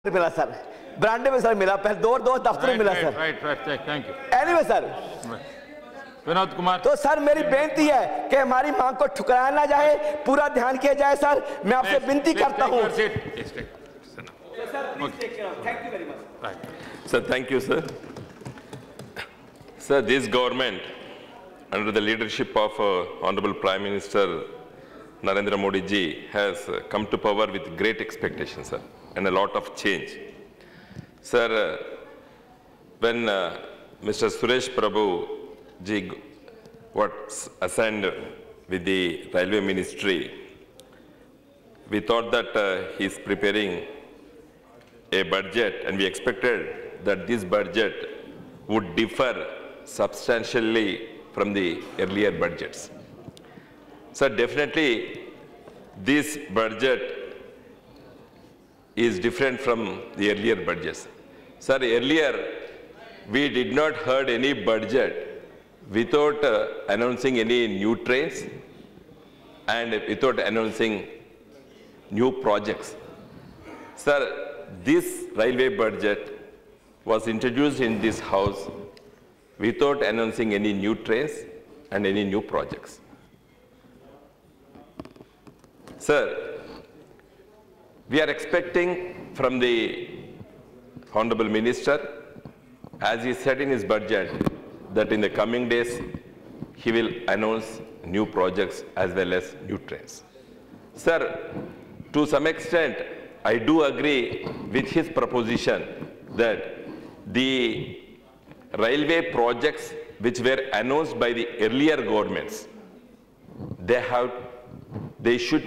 मिला सर, ब्रांडे में सर मिला, पहले दो दफ्तर में मिला sir. Right, thank you. Anyway sir, Vinod Kumar. तो सर मेरी बेनती है कि हमारी मांग को ठुकराया ना जाए, पूरा ध्यान किया जाए सर। मैं आपसे विनती करता हूं। Sir, thank you, sir. Sir, this government, under the leadership of Honorable Prime Minister Narendra Modi ji, has come to power with great expectations, sir, and a lot of change. Sir, when Mr. Suresh Prabhu ji was assigned with the Railway Ministry, we thought that he is preparing a budget, and we expected that this budget would differ substantially from the earlier budgets. So definitely this budget is different from the earlier budgets. Sir, earlier we did not heard any budget without announcing any new trains and without announcing new projects. Sir, this railway budget was introduced in this house without announcing any new trains and any new projects. Sir, we are expecting from the Honorable Minister, as he said in his budget, that in the coming days he will announce new projects as well as new trains. Sir, to some extent, I do agree with his proposition that the railway projects which were announced by the earlier governments, they should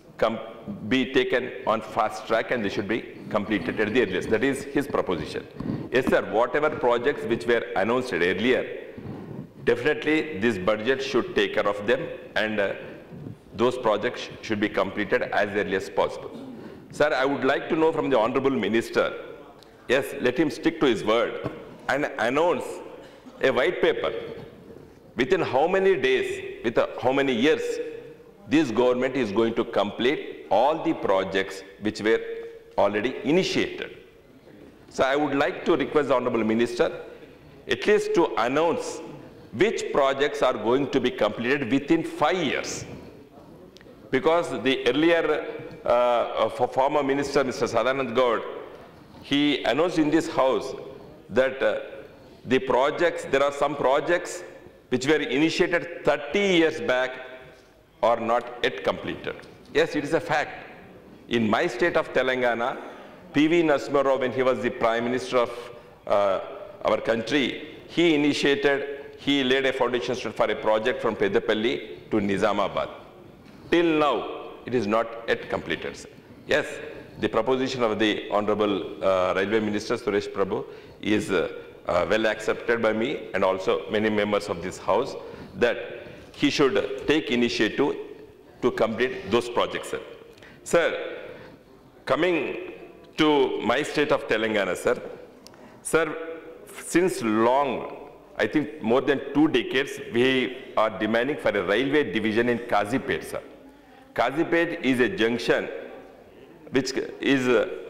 be taken on fast track and they should be completed at the earliest. That is his proposition. Yes, sir, whatever projects which were announced earlier, definitely this budget should take care of them, and those projects should be completed as early as possible. Sir, I would like to know from the Honorable Minister, yes, let him stick to his word and announce a white paper within how many days, with how many years this government is going to complete all the projects which were already initiated. So I would like to request the Honorable Minister at least to announce which projects are going to be completed within 5 years. Because the earlier former Minister, Mr. Sadanand Gaud, he announced in this house that the projects, there are some projects which were initiated 30 years back are not yet completed. Yes, it is a fact. In my state of Telangana, P.V. Narasimha Rao, when he was the Prime Minister of our country, he laid a foundation stone for a project from Peddapalli to Nizamabad. Till now, it is not yet completed, sir. Yes, the proposition of the Honorable Railway Minister Suresh Prabhu is well accepted by me and also many members of this house, that he should take initiative to complete those projects, sir. Sir, coming to my state of Telangana, sir. Sir, since long, I think more than 2 decades, we are demanding for a railway division in Kazipet, sir. Kazipet is a junction which is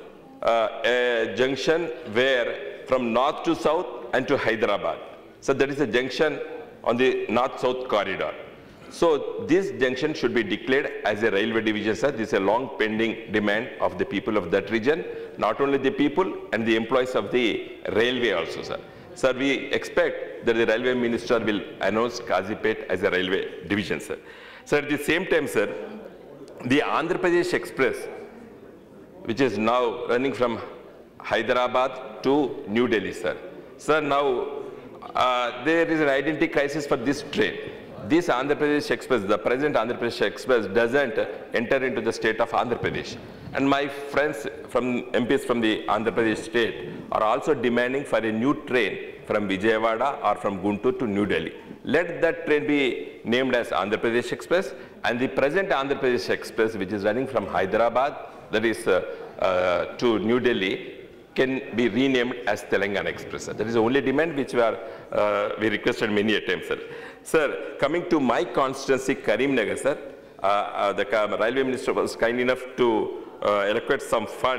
a junction where from north to south and to Hyderabad. So that is a junction on the north-south corridor. So this junction should be declared as a railway division, sir. This is a long pending demand of the people of that region, not only the people and the employees of the railway also, sir. Sir, we expect that the Railway Minister will announce Kazipet as a railway division, sir. Sir, at the same time, sir, the Andhra Pradesh Express, which is now running from Hyderabad to New Delhi, sir. Sir, now there is an identity crisis for this train. This Andhra Pradesh Express, the present Andhra Pradesh Express, doesn't enter into the state of Andhra Pradesh. And my friends from MPs from the Andhra Pradesh state are also demanding for a new train from Vijayawada or from Guntur to New Delhi. Let that train be named as Andhra Pradesh Express, and the present Andhra Pradesh Express, which is running from Hyderabad, that is to New Delhi, can be renamed as Telangana Express. That is the only demand which we requested many a time, sir. Sir, coming to my constituency, Karimnagar, sir, the Railway Minister was kind enough to allocate some fund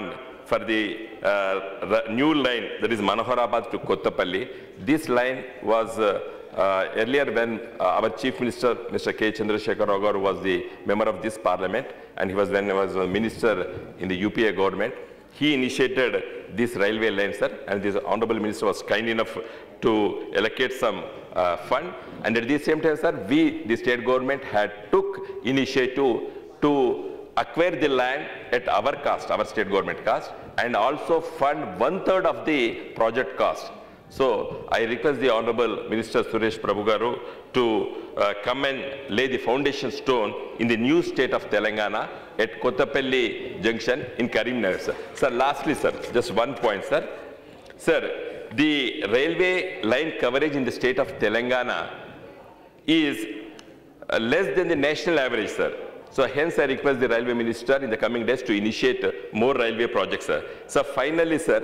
for the new line, that is Manoharabad to Kottapalli. This line was earlier when our Chief Minister, Mr. K. Chandrasekhar Rao Garu, was the member of this parliament, and he was when he was a minister in the UPA government. He initiated this railway line, sir, and this honorable minister was kind enough to allocate some fund. And at the same time, sir, we, the state government, had took initiative to acquire the land at our cost, our state government cost, and also fund 1/3 of the project cost. So I request the Honorable Minister Suresh Prabhu Garu to come and lay the foundation stone in the new state of Telangana at Kottapalli Junction in Karimnagar, sir. Sir, lastly, sir, just one point, sir. Sir, the railway line coverage in the state of Telangana is less than the national average, sir. So hence I request the railway minister in the coming days to initiate more railway projects, sir. So finally, sir,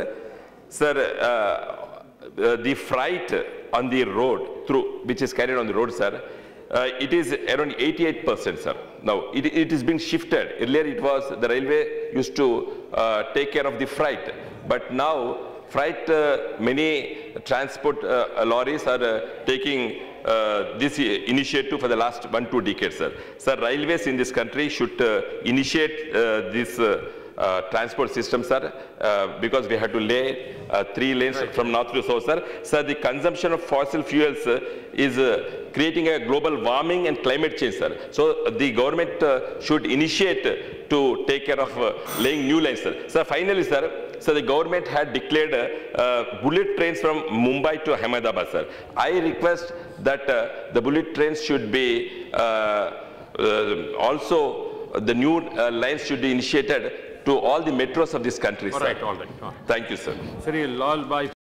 the freight on the road, which is carried on the road, sir, it is around 88%, sir. Now, it is being shifted. Earlier, it was the railway used to take care of the freight. But now, freight, many transport lorries are taking this initiative for the last 1-2 decades, sir. Sir, railways in this country should initiate this transport system, sir, because we had to lay 3 lanes from north to south, sir. Sir, the consumption of fossil fuels is creating a global warming and climate change, sir. So the government should initiate to take care of laying new lines, sir. Sir, finally, sir, so the government had declared bullet trains from Mumbai to Ahmedabad, sir. I request that the bullet trains should be also, the new lines should be initiated to all the metros of this country, All sir. right, all right. Thank you, sir. Sri Lal Bhai